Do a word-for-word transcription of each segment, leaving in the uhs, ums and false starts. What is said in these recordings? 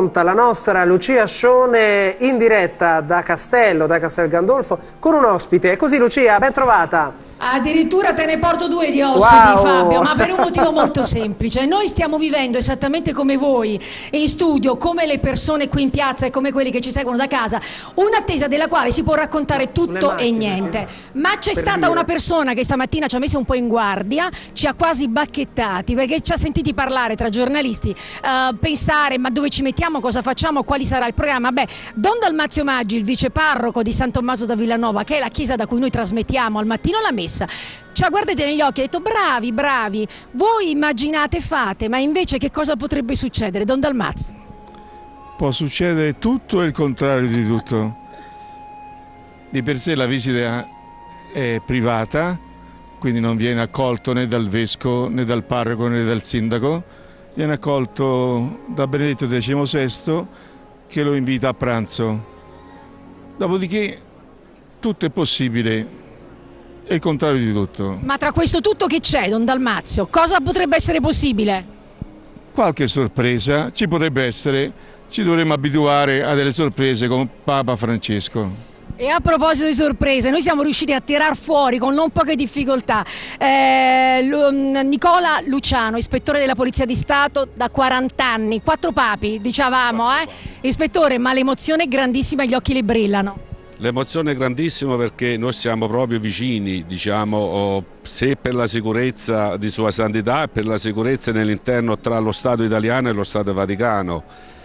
La nostra Lucia Scione in diretta da Castello, da Castel Gandolfo, con un ospite. Così Lucia, ben trovata. Addirittura te ne porto due di ospiti, wow. Fabio, ma per un motivo molto semplice. Noi stiamo vivendo esattamente come voi in studio, come le persone qui in piazza e come quelli che ci seguono da casa, un'attesa della quale si può raccontare tutto e niente. Ma c'è stata dire. una persona che stamattina ci ha messo un po' in guardia, ci ha quasi bacchettati, perché ci ha sentiti parlare tra giornalisti, uh, pensare ma dove ci mettiamo, cosa facciamo, quali sarà il programma. Beh, Don Dalmazio Maggi, il viceparroco di San Tommaso da Villanova, che è la chiesa da cui noi trasmettiamo al mattino la messa, ci ha guardati negli occhi e ha detto bravi, bravi, voi immaginate e fate, ma invece che cosa potrebbe succedere, Don Dalmazio? Può succedere tutto e il contrario di tutto. Di per sé la visita è privata, quindi non viene accolto né dal vescovo né dal parroco né dal sindaco, viene accolto da Benedetto diciannovesimo che lo invita a pranzo. Dopodiché tutto è possibile. È il contrario di tutto. Ma tra questo tutto che c'è, Don Dalmazio? Cosa potrebbe essere possibile? Qualche sorpresa ci potrebbe essere, ci dovremmo abituare a delle sorprese con Papa Francesco. E a proposito di sorprese, noi siamo riusciti a tirar fuori con non poche difficoltà eh, Nicola Luciano, ispettore della Polizia di Stato da quaranta anni, quattro papi, dicevamo, eh? Ispettore, ma l'emozione è grandissima e gli occhi le brillano. L'emozione è grandissima perché noi siamo proprio vicini, diciamo, oh, se per la sicurezza di Sua Santità e per la sicurezza nell'interno tra lo Stato italiano e lo Stato Vaticano.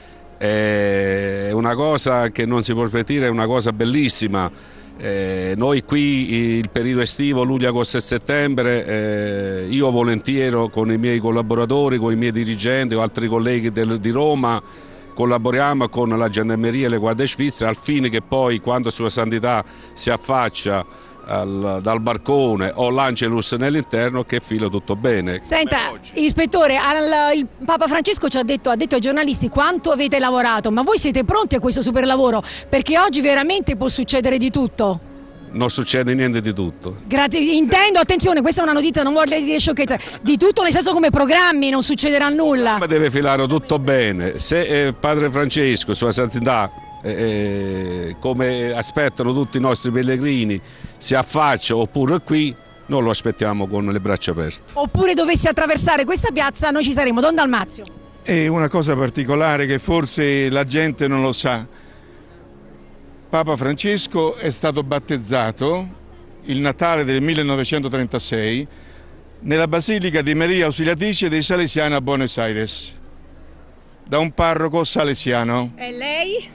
È una cosa che non si può ripetere, è una cosa bellissima. Eh, noi qui il periodo estivo, luglio, agosto e settembre, eh, io volentieri con i miei collaboratori, con i miei dirigenti o altri colleghi del, di Roma, collaboriamo con la Gendarmeria e le Guardie Svizzere al fine che poi quando Sua Santità si affaccia al, dal barcone o l'Angelus nell'interno che fila tutto bene. Senta, ispettore, al, il Papa Francesco ci ha detto, ha detto ai giornalisti quanto avete lavorato, ma voi siete pronti a questo super lavoro? Perché oggi veramente può succedere di tutto. Non succede niente di tutto. Grazie, intendo, attenzione, questa è una notizia, non voglio dire sciocchezza, di tutto nel senso come programmi, non succederà nulla. Ma deve filare tutto bene. Se eh, Padre Francesco, Sua Santità, eh, come aspettano tutti i nostri pellegrini, si affaccia oppure qui, noi lo aspettiamo con le braccia aperte. Oppure dovesse attraversare questa piazza, noi ci saremo. Don Dalmazio. È una cosa particolare che forse la gente non lo sa. Papa Francesco è stato battezzato il Natale del millenovecentotrentasei nella Basilica di Maria Ausiliatrice dei Salesiani a Buenos Aires, da un parroco salesiano. E lei?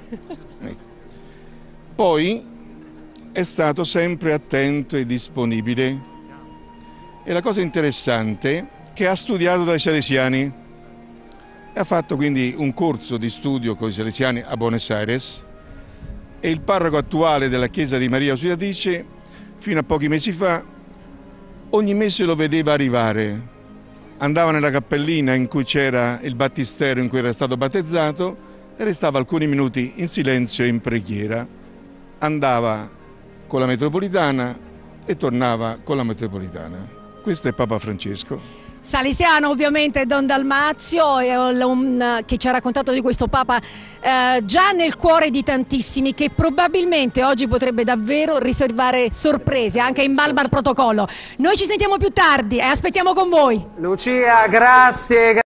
Poi è stato sempre attento e disponibile. E la cosa interessante è che ha studiato dai salesiani e ha fatto quindi un corso di studio con i salesiani a Buenos Aires. E il parroco attuale della chiesa di Maria Ausiliatrice, fino a pochi mesi fa, ogni mese lo vedeva arrivare. Andava nella cappellina in cui c'era il battistero in cui era stato battezzato e restava alcuni minuti in silenzio e in preghiera. Andava con la metropolitana e tornava con la metropolitana. Questo è Papa Francesco. Salesiano ovviamente Don Dalmazio, che ci ha raccontato di questo Papa eh, già nel cuore di tantissimi, che probabilmente oggi potrebbe davvero riservare sorprese anche in barba al protocollo. Noi ci sentiamo più tardi e aspettiamo con voi. Lucia, grazie.